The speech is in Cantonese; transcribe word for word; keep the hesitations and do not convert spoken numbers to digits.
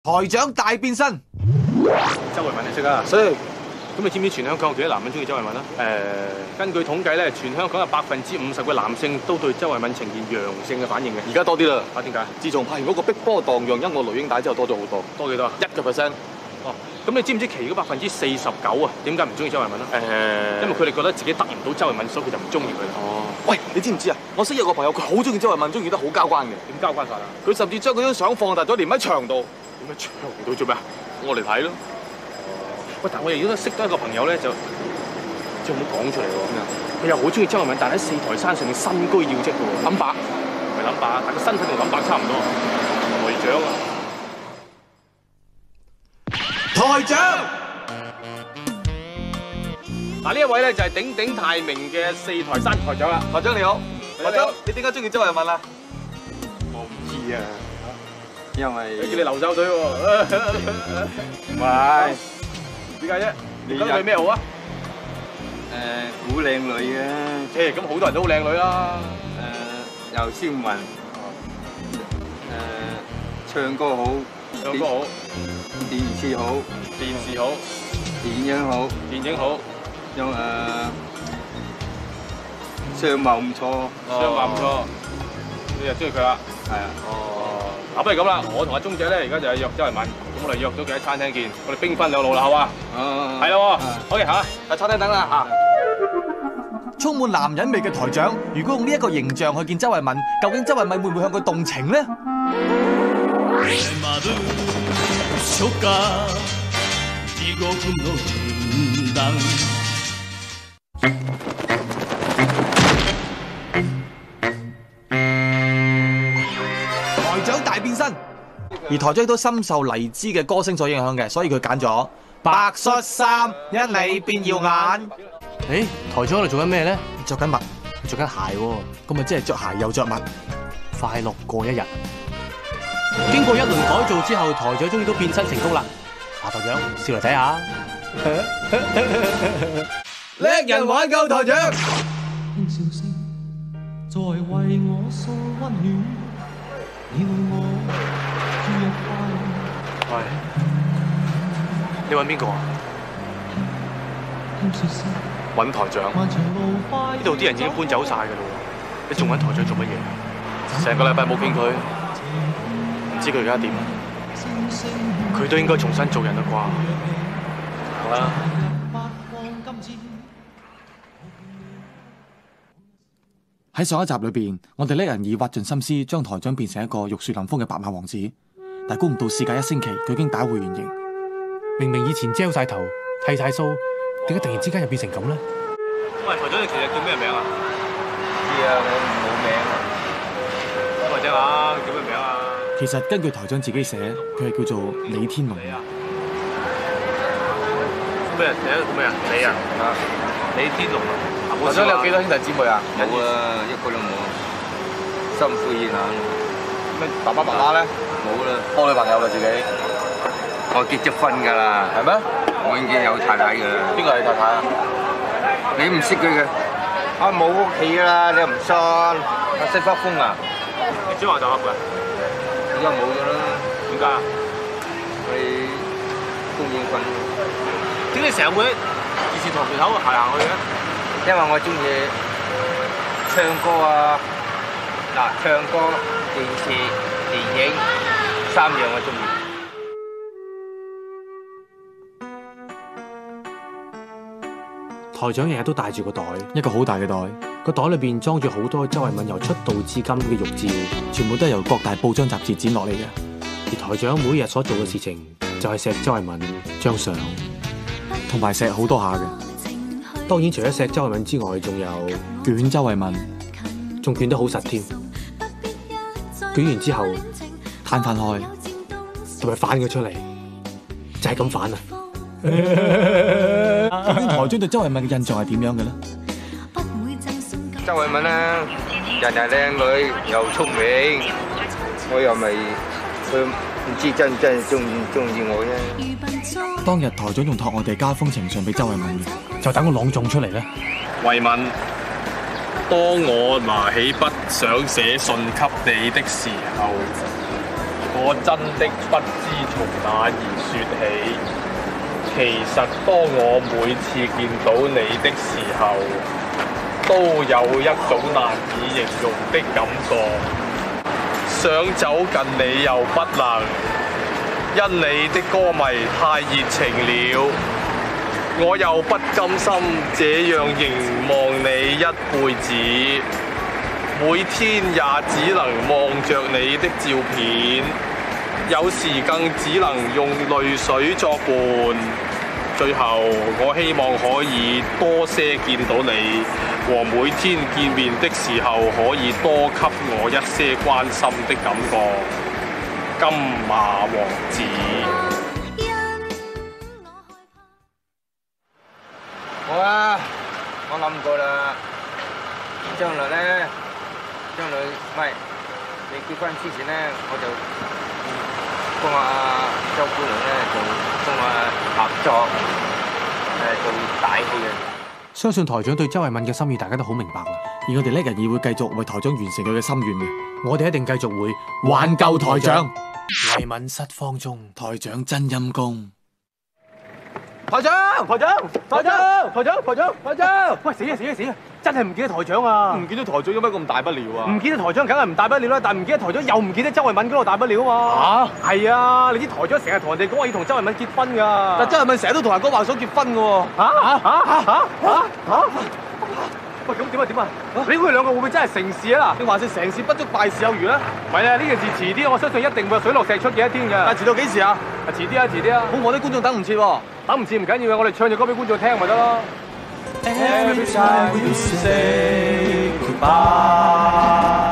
台長大變身， 周慧敏你識啊？識。咁你知唔知全香港有幾多男人中意周慧敏啊？誒、呃，根據統計咧，全香港有百分之五十嘅男性都對周慧敏呈現陽性嘅反應嘅。 而家多啲啦。 啊，點解？ 自從拍完嗰個碧波蕩漾音樂錄影帶之後，多咗好多。 多幾多啊？ 一個 percent。 哦，咁你知唔知其餘嗰百分之四十九啊？點解唔中意周慧敏啊？誒、呃，因為佢哋覺得自己得唔到周慧敏，所以佢就唔中意佢。 哦。喂，你知唔知啊？我識有個朋友，佢好中意周慧敏，中意得好交關嘅。 點交關法啊？ 佢甚至將佢張相放大咗，連喺牆度。 點解牆度做咩啊？ 我嚟睇咯。 喂，但我亦都識得一個朋友咧，就即係冇講出嚟喎。佢又好中意周慧敏，但喺四台山上面身居要職嘅喎。諗白，唔係諗白，但個身體同諗白差唔多。台長啊！ 台長。 嗱，呢一位咧就係鼎鼎大名嘅四台山台長啦。 台長你好，台長你點解中意周慧敏啊？ 我唔知啊， 因為叫你流手水喎。唔係，點解啫？你覺得佢咩好啊？ 誒，好靚女嘅。 誒，咁好多人都好靚女啦。 誒，又斯文。誒，唱歌好。 唱歌好。 電視好。 電視好。 電影好。 電影好。 又誒，相貌唔錯。 相貌唔錯。你又中意佢啦？ 係啊。 哦。嗱，不如咁啦，我同阿鐘姐咧，而家就係約周慧敏，咁我哋約咗佢喺餐廳見，我哋兵分兩路啦，好嘛？ 哦。 係咯，好嘅嚇， 喺餐廳等啦嚇。 充滿男人味嘅台長，如果用呢一個形象去見周慧敏，究竟周慧敏會唔會向佢動情呢？台長大變身，而台長都深受黎姿嘅歌聲所影響嘅，所以佢揀咗白恤衫，因你變耀眼。 誒，台長喺度做緊咩咧？ 着緊襪， 着緊鞋喎， 咁咪即係着鞋又着襪， 快樂過一日。經過一輪改造之後，台長終於都變身成功啦！啊，台長笑嚟睇下。 叻人玩夠台長。 輕笑聲在為我送溫暖，你為我注入快樂。 喂，你揾邊個啊？ 輕笑聲揾台長。呢度啲人已經搬走晒㗎啦喎，你仲揾台長做乜嘢？成個禮拜冇見佢，唔知佢而家點？佢都應該重新做人啦啩？行啦。 喺上一集裏邊，我哋叻人以挖盡心思將台長變成一個玉樹臨風嘅白馬王子，但估唔到事隔一星期，佢已經打回原形。 明明以前焦晒頭、剃晒鬚，點解突然之間又變成咁咧？ 喂，台長你其實叫咩名啊？ 知啊，我冇名啊。 講嚟聽下，叫咩名啊？ 其實根據台長自己寫，佢係叫做李天龍。 咩人？你叫咩啊？你啊？啊，李天龍啊！ 台長你有幾多兄弟姊妹啊？ 冇啊，一個都冇，心灰意冷。 咩爸爸媽媽咧？ 冇啦， 多女朋友啦自己。 我結咗婚㗎啦。 係咩？ 我已經有太太㗎啦。 邊個係你太太啊？ 你唔識佢嘅？啊冇屋企啦，你又唔信？啊西北風啊？ 你轉話就合㗎？ 而家冇㗎啦。 點解啊？ 佢供應份。 點解成日會喺電視台門口行行去嘅？ 因為我中意唱歌啊，嗱唱歌、電視、電影三樣我中意。 台長日日都帶住個袋， 一個好大嘅袋， 個袋裏邊裝住好多周慧敏由出道至今嘅玉照， 全部都係由各大報章雜誌剪落嚟嘅。 而台長每日所做嘅事情就係錫周慧敏張相， 同埋錫好多下嘅。 當然除咗錫周慧敏之外，仲有捲周慧敏， 仲捲得好實添。捲完之後攤翻開， 同埋反佢出嚟，就係咁反啊！ 究竟台長對周慧敏嘅印象係點樣嘅咧？ 周慧敏咧，人又靚女又聰明，我又咪佢唔知真唔真係中意中意我啫。 當日台長仲託我哋加封情信俾周慧敏嘅， 就等我朗誦出嚟咧。 慧敏，當我拿起筆想寫信給你的時候， 我真的不知從哪兒說起。其實當我每次見到你的時候，都有一種難以形容的感覺，想走近你又不能，因你的歌迷太熱情了，我又不甘心這樣凝望你一輩子，每天也只能望着你的照片，有時更只能用淚水作伴。最後，我希望可以多些見到你，和每天見面的時候可以多給我一些關心的感覺。金馬王子。 好啊，我諗過啦，將來咧，將來唔係你結婚之前咧，我就幫阿周姑娘咧做同我合作，誒做大戲嘅。 相信台長對周慧敏嘅心意，大家都好明白啦。 而我哋呢日議會繼續為台長完成佢嘅心願嘅， 我哋一定繼續會挽救台長。 慧敏失方中， 台長真陰公。 台長，台長，台長，台長，台長，台長， 喂，死啊死啊死啊！真係唔記得台長啊！ 唔見到台長有咩咁大不了啊？ 唔記得台長梗係唔大不了啦，但係唔記得台長又唔記得周慧敏嗰度大不了啊嘛！嚇，係啊！你知台長成日同人哋講話要同周慧敏結婚㗎， 但周慧敏成日都同人講話想結婚㗎喎。 嚇嚇嚇嚇嚇嚇！喂，咁點啊點啊？你估佢兩個會唔會真係成事啊？ 你話是成事不足敗事有餘啦。 唔係啊，呢件事遲啲，我相信一定會水落石出嘅一天㗎。 但遲到幾時啊？ 啊，遲啲啊，遲啲啊！ 好，我啲觀眾等唔切喎。 等唔切唔緊要嘅，我哋唱隻歌俾觀眾聽咪得咯。Every time you say goodbye